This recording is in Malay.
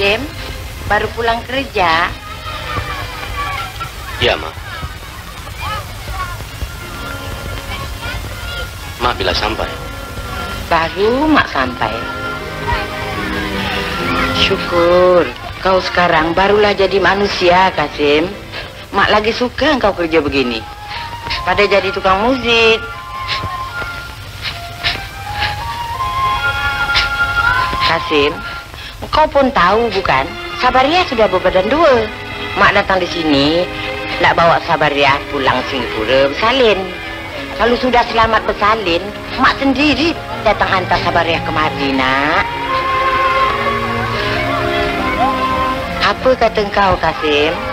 Kasim, baru pulang kerja? Iya, Mak. Mak bila sampai? Baru Mak sampai. Syukur, kau sekarang barulah jadi manusia, Kasim. Mak lagi suka engkau kerja begini. Pada jadi tukang musik. Kasim, engkau pun tahu bukan? Sabaria sudah berbadan dua. Mak datang di sini, nak bawa Sabaria pulang Singapura bersalin. Kalau sudah selamat bersalin, Mak sendiri datang hantar Sabaria kemari, nak. Apa kata engkau, Kasim?